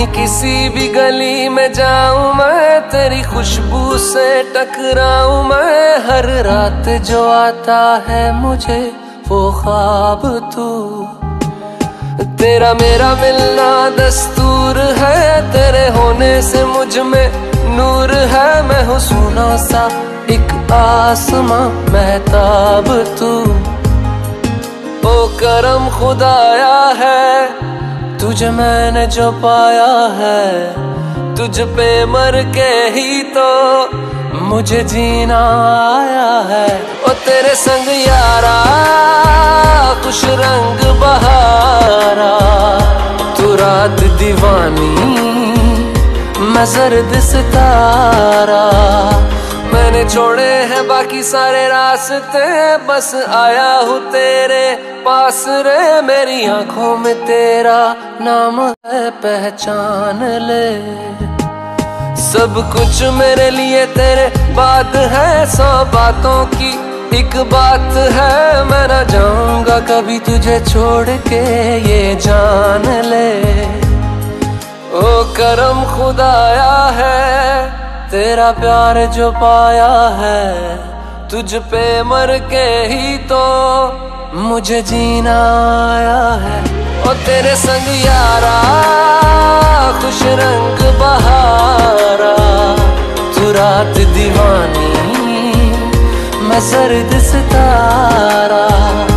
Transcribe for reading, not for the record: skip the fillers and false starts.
कहीं किसी भी गली में जाऊं मैं, तेरी खुशबू से टकराऊं मैं। हर रात जो आता है मुझे वो ख्वाब तू, तेरा मेरा मिलना दस्तूर है। तेरे होने से मुझ में नूर है, मैं हूँ सोना सा एक आसमां महताब तू। ओ करम खुदाया है तुझे मैंने जो पाया है, तुझ पे मर के ही तो मुझे जीना आया है। ओ तेरे संग यारा खुश रंग बहारा, तू रात दीवानी मैं जर्द सितारा। मैंने छोड़े हैं बाकी सारे रास्ते, बस आया हूँ तेरे पास रे। मेरी आंखों में तेरा नाम है पहचान ले, सब कुछ मेरे लिए तेरे बाद है। 100 बातों की एक बात है, मैं ना जाऊंगा कभी तुझे छोड़ के ये जान ले। ओ करम खुदाया है तेरा प्यार जो पाया है, तुझ पे मर के ही तो मुझे जीना आया है। ओ तेरे संग यारा खुश रंग बहारा, तू रात दीवानी मैं जर्द सितारा।